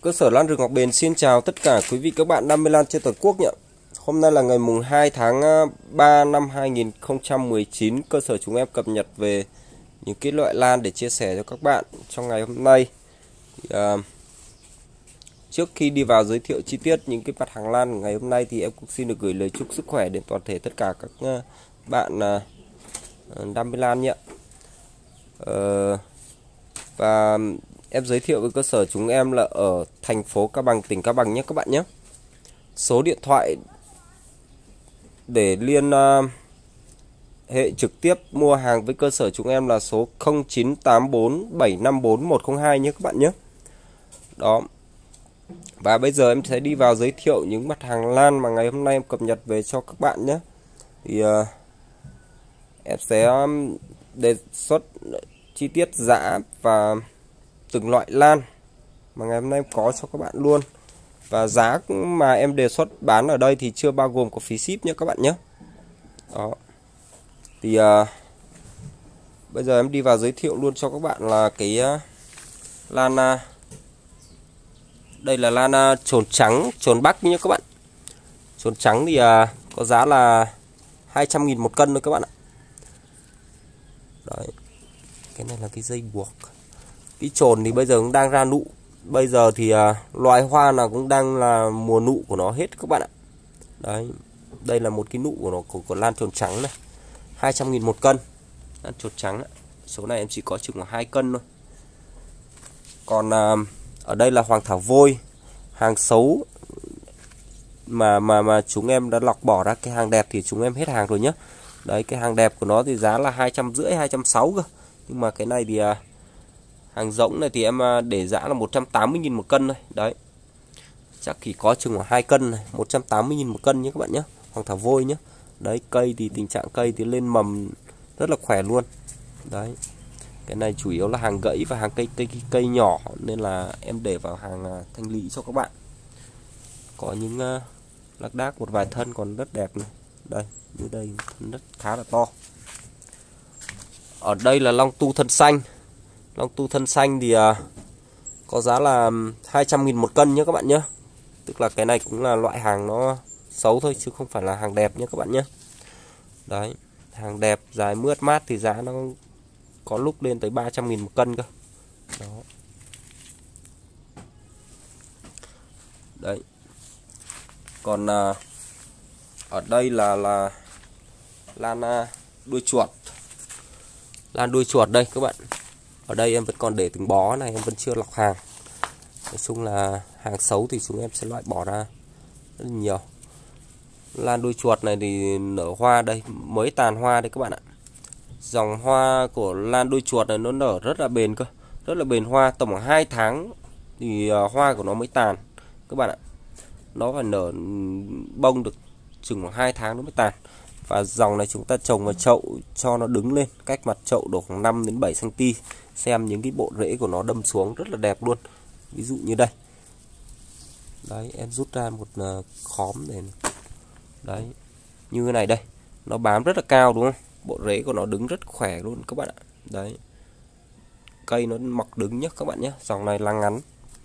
Cơ sở lan rừng Ngọc Bền xin chào tất cả quý vị các bạn đam mê lan trên toàn quốc nhé. Hôm nay là ngày mùng 2 tháng 3 năm 2019. Cơ sở chúng em cập nhật về những cái loại lan để chia sẻ cho các bạn trong ngày hôm nay. Trước khi đi vào giới thiệu chi tiết những cái mặt hàng lan ngày hôm nay thì em cũng xin được gửi lời chúc sức khỏe đến toàn thể tất cả các bạn đam mê lan nhé. Và em giới thiệu với cơ sở chúng em là ở thành phố Cao Bằng, tỉnh Cao Bằng nhé các bạn nhé. Số điện thoại để liên hệ trực tiếp mua hàng với cơ sở chúng em là số 0984754102 nhé các bạn nhé. Đó. Và bây giờ em sẽ đi vào giới thiệu những mặt hàng lan mà ngày hôm nay em cập nhật về cho các bạn nhé. Thì em sẽ đề xuất chi tiết giá và từng loại lan mà ngày hôm nay em có cho các bạn luôn. Và giá mà em đề xuất bán ở đây thì chưa bao gồm có phí ship nhé các bạn nhé. Đó. Thì bây giờ em đi vào giới thiệu luôn cho các bạn là cái lan. Đây là lan trồn trắng, trồn Bắc nhé các bạn. Trồn trắng thì có giá là 200.000 một cân thôi các bạn ạ. Đấy. Cái này là cái dây buộc. Cái trồn thì bây giờ cũng đang ra nụ. Bây giờ thì loài hoa nào cũng đang là mùa nụ của nó hết các bạn ạ. Đấy. Đây là một cái nụ của nó của lan trồn trắng này. 200.000 một cân. Lan trồn trắng ạ. Số này em chỉ có chừng 2 cân thôi. Còn ở đây là hoàng thảo vôi, hàng xấu mà chúng em đã lọc bỏ ra. Cái hàng đẹp thì chúng em hết hàng rồi nhé. Đấy, cái hàng đẹp của nó thì giá là 250, 260 cơ. Nhưng mà cái này thì hàng rỗng này thì em để giá là 180.000 một cân thôi. Đấy. Chắc chỉ có chừng 2 cân này, 180.000 một cân nhé các bạn nhé. Hoàng thảo vôi nhé. Đấy, cây thì tình trạng cây thì lên mầm rất là khỏe luôn. Đấy. Cái này chủ yếu là hàng gãy và hàng cây nhỏ nên là em để vào hàng thanh lý cho các bạn. Có những lác đác một vài thân còn rất đẹp này. Đây, như đây thân rất khá là to. Ở đây là long tu thân xanh. Long tu thân xanh thì có giá là 200.000 một cân nhé các bạn nhé. Tức là cái này cũng là loại hàng nó xấu thôi chứ không phải là hàng đẹp nhé các bạn nhé. Đấy, hàng đẹp dài mướt mát thì giá nó có lúc lên tới 300.000 một cân cơ. Đó. Đấy. Còn ở đây là lan đuôi chuột. Lan đuôi chuột đây các bạn. Ở đây em vẫn còn để từng bó này, em vẫn chưa lọc hàng. Nói chung là hàng xấu thì chúng em sẽ loại bỏ ra rất là nhiều. Lan đuôi chuột này thì nở hoa đây, mới tàn hoa đây các bạn ạ. Dòng hoa của lan đuôi chuột này nó nở rất là bền cơ, rất là bền hoa, tầm khoảng 2 tháng thì hoa của nó mới tàn các bạn ạ. Nó phải nở bông được chừng khoảng 2 tháng nó mới tàn. Và dòng này chúng ta trồng vào chậu cho nó đứng lên, cách mặt chậu độ khoảng 5 đến 7 cm. Xem những cái bộ rễ của nó đâm xuống rất là đẹp luôn. Ví dụ như đây. Đấy, em rút ra một khóm để đấy, như thế này đây. Nó bám rất là cao đúng không? Bộ rễ của nó đứng rất khỏe luôn các bạn ạ. Đấy. Cây nó mọc đứng nhé các bạn nhé. Dòng này là ngắn.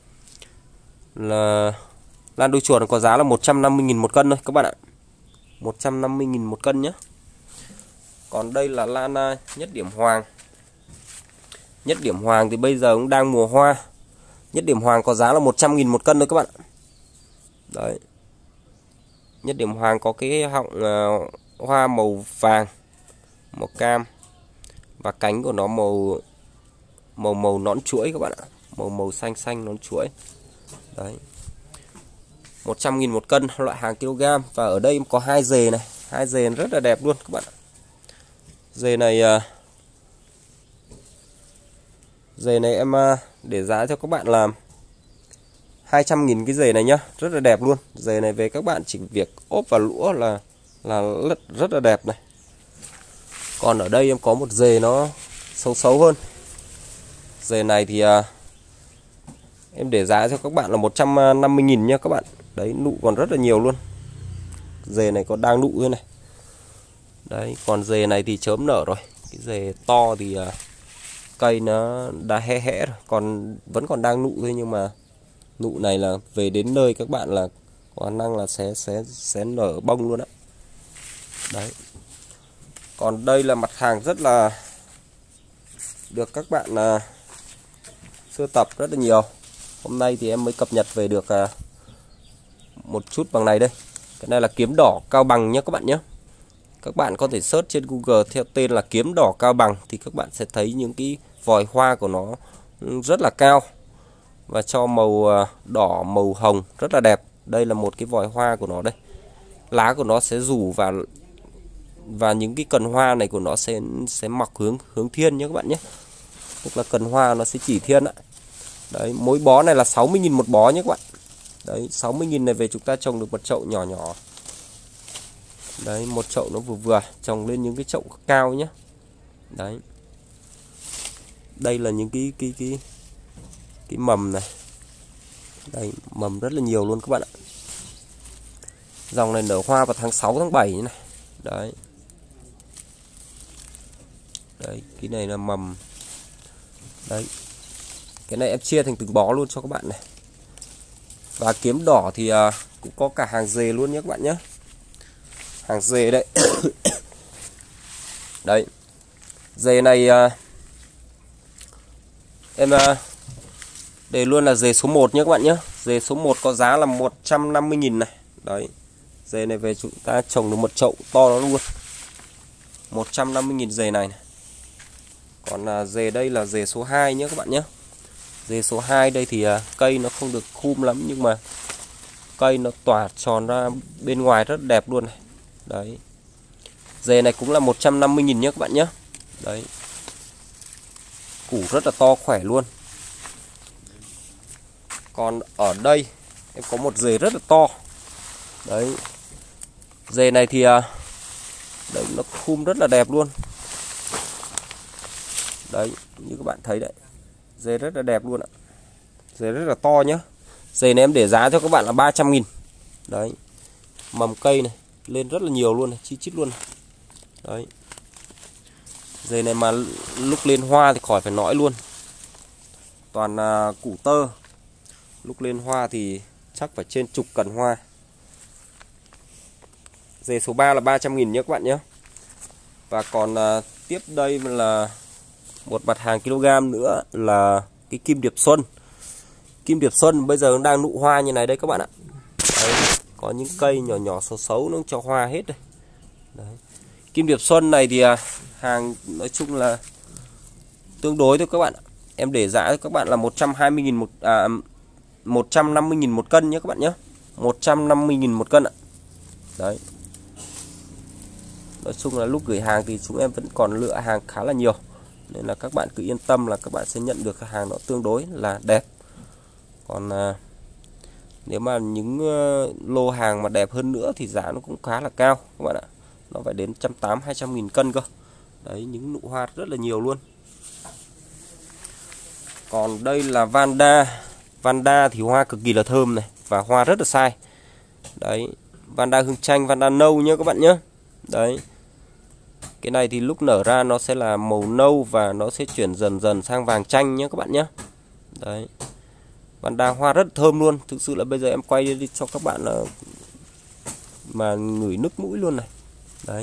Là lan đuôi chuột có giá là 150.000 một cân thôi các bạn ạ. 150.000 một cân nhé. Còn đây là lan nhất điểm hoàng. Nhất điểm hoàng thì bây giờ cũng đang mùa hoa. Nhất điểm hoàng có giá là 100.000 một cân thôi các bạn ạ. Đấy. Nhất điểm hoàng có cái họng hoa màu vàng, màu cam và cánh của nó màu nón chuỗi các bạn ạ. Màu xanh nón chuỗi. Đấy. 100.000 một cân, loại hàng kg. Và ở đây có 2 dề này, 2 dề rất là đẹp luôn các bạn ạ. Dề này em để giá cho các bạn là 200.000 cái dề này nhá, rất là đẹp luôn. Dề này về các bạn chỉ việc ốp vào lũa là rất là đẹp này. Còn ở đây em có một dề nó xấu hơn. Dề này thì em để giá cho các bạn là 150.000 nhá các bạn. Đấy, nụ còn rất là nhiều luôn. Dề này còn đang nụ thế này. Đấy, còn dề này thì chớm nở rồi. Cái dề to thì cây nó đã hé rồi, vẫn còn đang nụ thôi nhưng mà Nụ này là về đến nơi các bạn là có khả năng là sẽ nở bông luôn á. Đấy. Còn đây là mặt hàng rất là được các bạn sưu tập rất là nhiều. Hôm nay thì em mới cập nhật về được một chút bằng này đây. Cái này là kiếm đỏ Cao Bằng nhé các bạn nhé. Các bạn có thể search trên Google theo tên là kiếm đỏ Cao Bằng thì các bạn sẽ thấy những cái vòi hoa của nó rất là cao và cho màu đỏ màu hồng rất là đẹp. Đây là một cái vòi hoa của nó đây. Lá của nó sẽ rủ và những cái cần hoa này của nó sẽ mọc hướng thiên nhé các bạn nhé. Tức là cần hoa nó sẽ chỉ thiên ạ. Đấy, mỗi bó này là 60.000 một bó nhé các bạn. Đấy, 60.000 này về chúng ta trồng được một chậu nhỏ nhỏ. Đấy, một chậu nó vừa vừa, trồng lên những cái chậu cao nhé. Đấy. Đây là những cái mầm này. Đây, mầm rất là nhiều luôn các bạn ạ. Dòng này nở hoa vào tháng 6 tháng 7 này. Đấy. Đấy, cái này là mầm. Đấy. Cái này em chia thành từng bó luôn cho các bạn này. Và kiếm đỏ thì cũng có cả hàng dề luôn nhé các bạn nhé. Hàng dề đấy. Đấy. Dề này em để luôn là dề số 1 nhé các bạn nhé. Dề số 1 có giá là 150.000 này. Đấy. Dề này về chúng ta trồng được một chậu to nó luôn. 150.000 dề này. Còn dề đây là dề số 2 nhé các bạn nhé. Dề số 2 đây thì cây nó không được khum lắm nhưng mà cây nó tỏa tròn ra bên ngoài rất đẹp luôn này. Đấy. Dề này cũng là 150.000 nhé các bạn nhé. Đấy. Củ rất là to khỏe luôn. Còn ở đây em có một dề rất là to. Đấy. Dề này thì đấy, nó khum rất là đẹp luôn. Đấy, như các bạn thấy đấy. Dề rất là đẹp luôn ạ. Dề rất là to nhá. Dề này em để giá cho các bạn là 300.000. Đấy. Mầm cây này lên rất là nhiều luôn này, chi chít luôn này. Đấy. Dề này mà lúc lên hoa thì khỏi phải nói luôn. Toàn củ tơ. Lúc lên hoa thì chắc phải trên chục cần hoa. Dề số 3 là 300.000 nhé các bạn nhé. Và còn tiếp đây là một mặt hàng kg nữa là cái kim điệp xuân. Kim điệp xuân bây giờ đang nụ hoa như này đây các bạn ạ. Đấy, có những cây nhỏ nhỏ xấu xấu nó cho hoa hết đây. Đấy. Kim điệp xuân này thì hàng nói chung là tương đối thôi các bạn ạ. Em để giá cho các bạn là 120.000 150.000 một cân nhé các bạn nhé. 150.000 một cân ạ. Đấy. Nói chung là lúc gửi hàng thì chúng em vẫn còn lựa hàng khá là nhiều. Nên là các bạn cứ yên tâm là các bạn sẽ nhận được hàng nó tương đối là đẹp. Còn nếu mà những lô hàng mà đẹp hơn nữa thì giá nó cũng khá là cao các bạn ạ. Nó phải đến 180-200.000 cân cơ. Đấy, những nụ hoa rất là nhiều luôn. Còn đây là Vanda. Vanda thì hoa cực kỳ là thơm này và hoa rất là sai. Đấy, Vanda hương chanh, Vanda nâu nhé các bạn nhé. Đấy. Cái này thì lúc nở ra nó sẽ là màu nâu và nó sẽ chuyển dần dần sang vàng chanh nhé các bạn nhé. Đấy. Vanda hoa rất thơm luôn. Thực sự là bây giờ em quay đi cho các bạn là mà ngửi nước mũi luôn này. Đấy.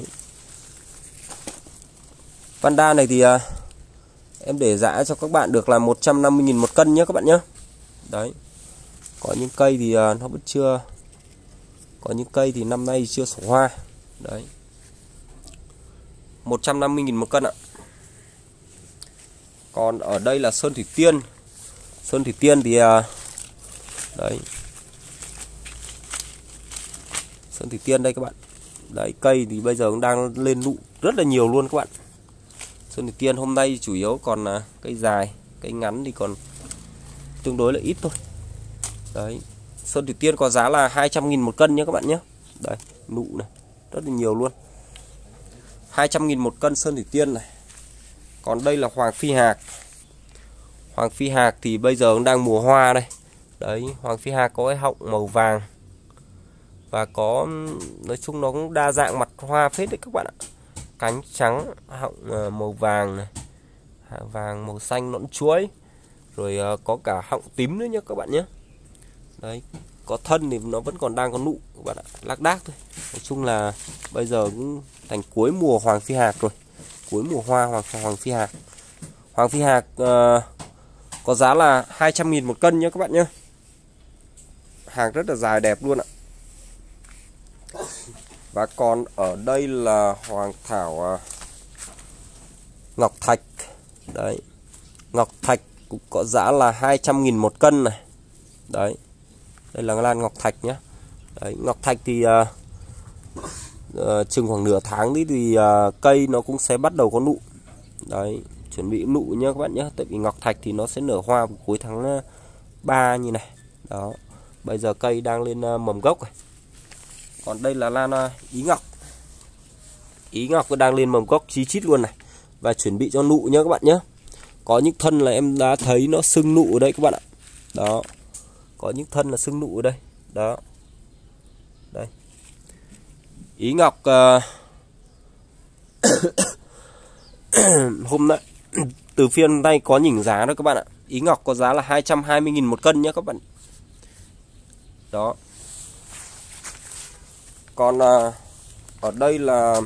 Vanda này thì em để giá cho các bạn được là 150.000 một cân nhé các bạn nhé. Đấy. Có những cây thì nó vẫn chưa. Có những cây thì năm nay chưa sổ hoa. Đấy. 150.000 một cân ạ. Còn ở đây là Sơn Thủy Tiên. Sơn Thủy Tiên thì đấy. Sơn Thủy Tiên đây các bạn. Đấy, cây thì bây giờ cũng đang lên nụ rất là nhiều luôn các bạn. Sơn Thủy Tiên hôm nay chủ yếu còn cây dài, cây ngắn thì còn tương đối là ít thôi. Đấy. Sơn Thủy Tiên có giá là 200.000 một cân nhé các bạn nhé. Đây, nụ này, rất là nhiều luôn. 200.000 một cân Sơn Thủy Tiên này. Còn đây là Hoàng Phi Hạc. Hoàng Phi Hạc thì bây giờ cũng đang mùa hoa đây. Đấy, Hoàng Phi Hạc có cái họng màu vàng. Và có, nói chung nó cũng đa dạng mặt hoa phết đấy các bạn ạ. Cánh trắng, họng màu vàng này, vàng màu xanh nõn chuối. Rồi có cả họng tím nữa nhé các bạn nhé. Đấy, có thân thì nó vẫn còn đang có nụ các bạn ạ, lác đác thôi. Nói chung là bây giờ cũng thành cuối mùa Hoàng Phi Hạc rồi, cuối mùa hoa Hoàng Phi Hạc. Hoàng Phi Hạc có giá là 200.000 một cân nhé các bạn nhé. Hàng rất là dài đẹp luôn ạ. Và còn ở đây là hoàng thảo ngọc thạch. Đấy, ngọc thạch cũng có giá là 200.000 một cân này. Đấy, đây là lan ngọc thạch nhé. Đấy, ngọc thạch thì chừng khoảng nửa tháng đi thì cây nó cũng sẽ bắt đầu có nụ. Đấy, chuẩn bị nụ nhé các bạn nhé. Tại vì ngọc thạch thì nó sẽ nở hoa vào cuối tháng 3 như này. Đó, bây giờ cây đang lên mầm gốc rồi. Còn đây là lan ý ngọc. Ý ngọc đang lên mầm gốc chí chít luôn này. Và chuẩn bị cho nụ nhé các bạn nhé. Có những thân là em đã thấy nó sưng nụ ở đây các bạn ạ. Đó, có những thân là sưng nụ ở đây. Đó, đây. Ý ngọc hôm nay từ phiên nay có nhỉnh giá đó các bạn ạ. Ý ngọc có giá là 220.000 một cân nhé các bạn. Đó. Còn ở đây là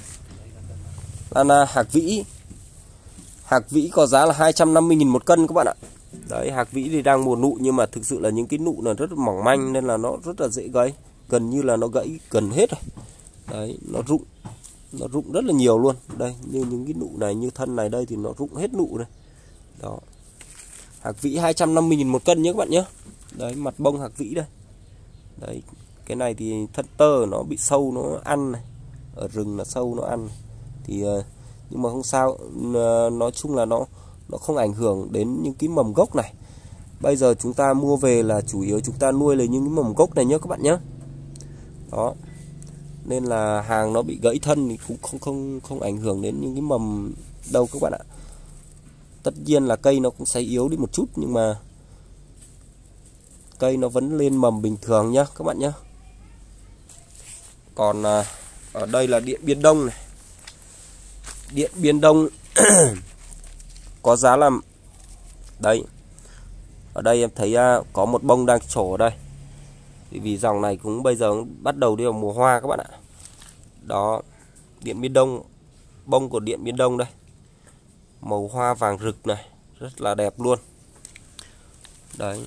lan hạc vĩ. Hạc vĩ có giá là 250.000 một cân các bạn ạ. Đấy, hạc vĩ thì đang mùa nụ nhưng mà thực sự là những cái nụ là rất là mỏng manh nên là nó rất là dễ gãy, gần như là nó gãy gần hết rồi. Đấy, nó rụng rất là nhiều luôn. Đây, như những cái nụ này, như thân này đây thì nó rụng hết nụ đây. Đó. Hạc vĩ 250.000 một cân nhé các bạn nhé. Đấy, mặt bông hạc vĩ đây. Đấy, cái này thì thân tơ nó bị sâu nó ăn này. Ở rừng là sâu nó ăn. Thì nhưng mà không sao, nói chung là nó không ảnh hưởng đến những cái mầm gốc này. Bây giờ chúng ta mua về là chủ yếu chúng ta nuôi lấy những cái mầm gốc này nhé các bạn nhé. Đó. Nên là hàng nó bị gãy thân thì cũng không ảnh hưởng đến những cái mầm đâu các bạn ạ. Tất nhiên là cây nó cũng sẽ yếu đi một chút nhưng mà cây nó vẫn lên mầm bình thường nhá các bạn nhé. Còn ở đây là Điện Biên Đông này. Điện Biên Đông có giá là đây. Ở đây em thấy có một bông đang trổ ở đây. Vì dòng này cũng bây giờ cũng bắt đầu đi vào mùa hoa các bạn ạ. Đó, Điện Biên Đông, bông của Điện Biên Đông đây. Màu hoa vàng rực này, rất là đẹp luôn. Đấy.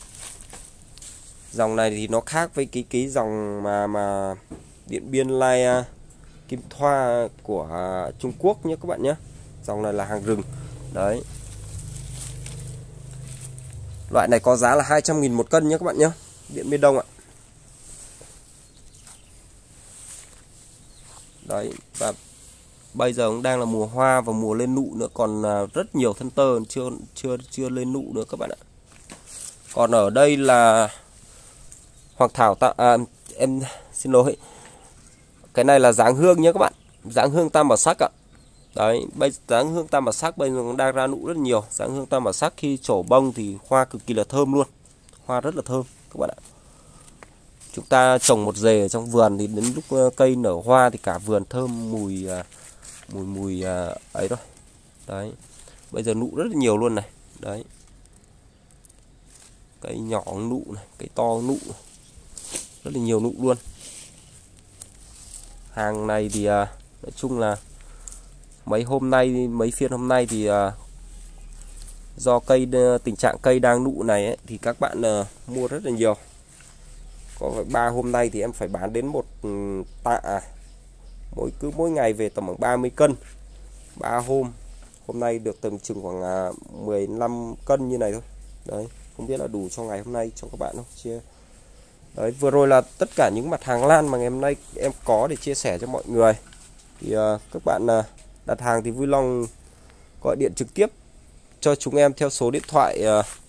Dòng này thì nó khác với cái dòng mà Điện Biên Lai Kim Thoa của Trung Quốc nhé các bạn nhé. Dòng này là hàng rừng. Đấy. Loại này có giá là 200.000 một cân nhé các bạn nhé. Điện Biên Đông ạ. Đấy, và bây giờ cũng đang là mùa hoa và mùa lên nụ nữa, còn rất nhiều thân tơ chưa lên nụ nữa các bạn ạ. Còn ở đây là Hoàng thảo em xin lỗi. Cái này là dáng hương nhé các bạn. Dáng hương tam bảo sắc ạ. Đấy, dáng hương tam bảo sắc bây giờ cũng đang ra nụ rất nhiều. Dáng hương tam bảo sắc khi trổ bông thì hoa cực kỳ là thơm luôn. Hoa rất là thơm các bạn ạ. Chúng ta trồng một rễ ở trong vườn thì đến lúc cây nở hoa thì cả vườn thơm mùi ấy rồi. Đấy. Bây giờ nụ rất là nhiều luôn này. Đấy. Cây nhỏ nụ này, cây to nụ. Rất là nhiều nụ luôn. Hàng này thì nói chung là mấy phiên hôm nay thì do tình trạng cây đang nụ này ấy, thì các bạn mua rất là nhiều. Có 3 hôm nay thì em phải bán đến một tạ, mỗi ngày về tầm khoảng 30 cân. 3 hôm nay được tầm chừng khoảng 15 cân như này thôi. Đấy, không biết là đủ cho ngày hôm nay cho các bạn không chia. Đấy, vừa rồi là tất cả những mặt hàng lan mà ngày hôm nay em có để chia sẻ cho mọi người. Thì các bạn đặt hàng thì vui lòng gọi điện trực tiếp cho chúng em theo số điện thoại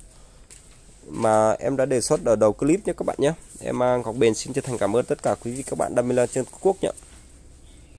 mà em đã đề xuất ở đầu clip nhé các bạn nhé. Em Ngọc Bền xin chân thành cảm ơn tất cả quý vị các bạn đam mê lan trên Quốc nhé.